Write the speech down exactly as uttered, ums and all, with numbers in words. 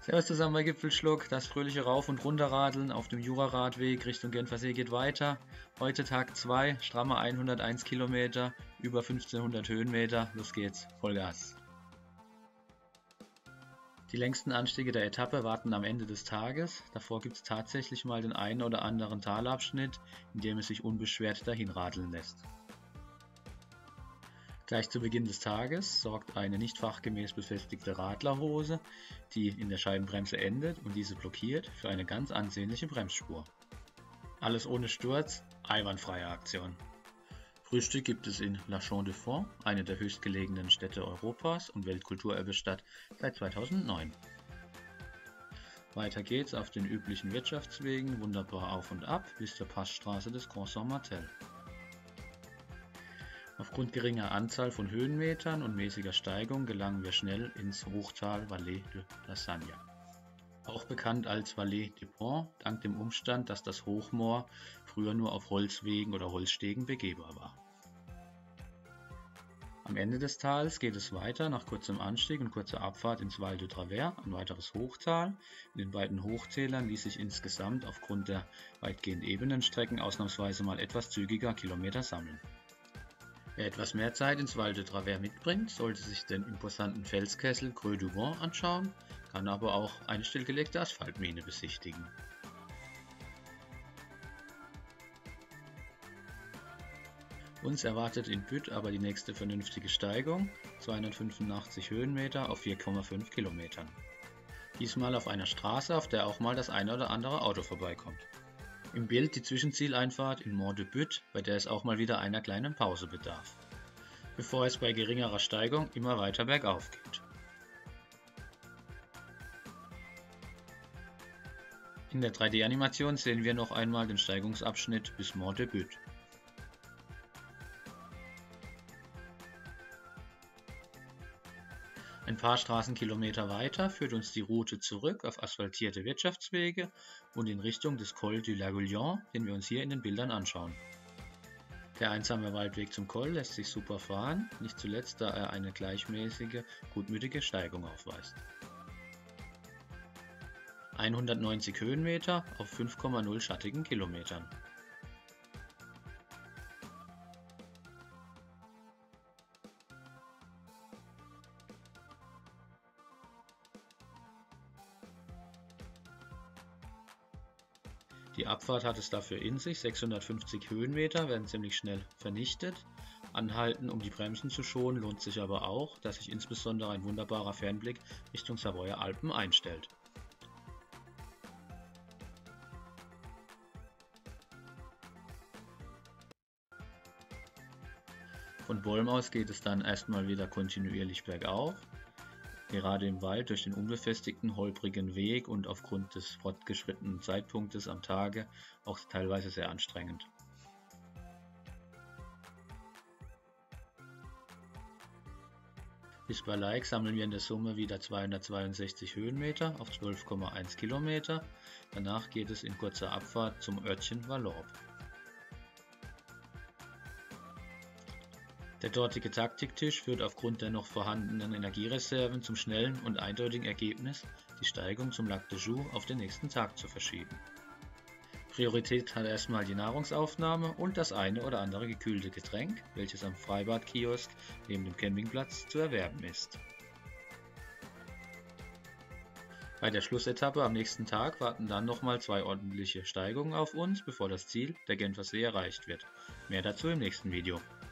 Servus zusammen bei Gipfelschluck, das fröhliche Rauf- und Runterradeln auf dem Juraradweg Richtung Genfersee geht weiter. Heute Tag zwei, stramme hunderteins Kilometer, über fünfzehnhundert Höhenmeter, los geht's, Vollgas. Die längsten Anstiege der Etappe warten am Ende des Tages, davor gibt es tatsächlich mal den einen oder anderen Talabschnitt, in dem es sich unbeschwert dahinradeln lässt. Gleich zu Beginn des Tages sorgt eine nicht fachgemäß befestigte Radlerhose, die in der Scheibenbremse endet und diese blockiert, für eine ganz ansehnliche Bremsspur. Alles ohne Sturz, einwandfreie Aktion. Frühstück gibt es in La Chaux-de-Fonds, eine der höchstgelegenen Städte Europas und Weltkulturerbestadt seit zweitausendneun. Weiter geht's auf den üblichen Wirtschaftswegen wunderbar auf und ab bis zur Passstraße des Grand Saint-Martel. Aufgrund geringer Anzahl von Höhenmetern und mäßiger Steigung gelangen wir schnell ins Hochtal Vallée de la Sagne. Auch bekannt als Vallée des Ponts, dank dem Umstand, dass das Hochmoor früher nur auf Holzwegen oder Holzstegen begehbar war. Am Ende des Tals geht es weiter nach kurzem Anstieg und kurzer Abfahrt ins Val de Travers, ein weiteres Hochtal. In den beiden Hochtälern ließ sich insgesamt aufgrund der weitgehend ebenen Strecken ausnahmsweise mal etwas zügiger Kilometer sammeln. Wer etwas mehr Zeit ins Val de Travers mitbringt, sollte sich den imposanten Felskessel Creux du Vent anschauen, kann aber auch eine stillgelegte Asphaltmine besichtigen. Uns erwartet in Butte aber die nächste vernünftige Steigung, zweihundertfünfundachtzig Höhenmeter auf vier Komma fünf Kilometern. Diesmal auf einer Straße, auf der auch mal das eine oder andere Auto vorbeikommt. Im Bild die Zwischenzieleinfahrt in Mont de Butte, bei der es auch mal wieder einer kleinen Pause bedarf, bevor es bei geringerer Steigung immer weiter bergauf geht. In der drei D Animation sehen wir noch einmal den Steigungsabschnitt bis Mont de Butte. Ein paar Straßenkilometer weiter führt uns die Route zurück auf asphaltierte Wirtschaftswege und in Richtung des Col du Laguillon, den wir uns hier in den Bildern anschauen. Der einsame Waldweg zum Col lässt sich super fahren, nicht zuletzt da er eine gleichmäßige, gutmütige Steigung aufweist. hundertneunzig Höhenmeter auf fünf Komma null schattigen Kilometern. Die Abfahrt hat es dafür in sich, sechshundertfünfzig Höhenmeter werden ziemlich schnell vernichtet. Anhalten, um die Bremsen zu schonen, lohnt sich aber auch, da sich insbesondere ein wunderbarer Fernblick Richtung Savoyer Alpen einstellt. Von Bolm aus geht es dann erstmal wieder kontinuierlich bergauf. Gerade im Wald durch den unbefestigten, holprigen Weg und aufgrund des fortgeschrittenen Zeitpunktes am Tage auch teilweise sehr anstrengend. Bis Balleig sammeln wir in der Summe wieder zweihundertzweiundsechzig Höhenmeter auf zwölf Komma eins Kilometer. Danach geht es in kurzer Abfahrt zum Örtchen Vallorbe. Der dortige Taktiktisch führt aufgrund der noch vorhandenen Energiereserven zum schnellen und eindeutigen Ergebnis, die Steigung zum Lac de Joux auf den nächsten Tag zu verschieben. Priorität hat erstmal die Nahrungsaufnahme und das eine oder andere gekühlte Getränk, welches am Freibadkiosk neben dem Campingplatz zu erwerben ist. Bei der Schlussetappe am nächsten Tag warten dann nochmal zwei ordentliche Steigungen auf uns, bevor das Ziel, der Genfersee, erreicht wird. Mehr dazu im nächsten Video.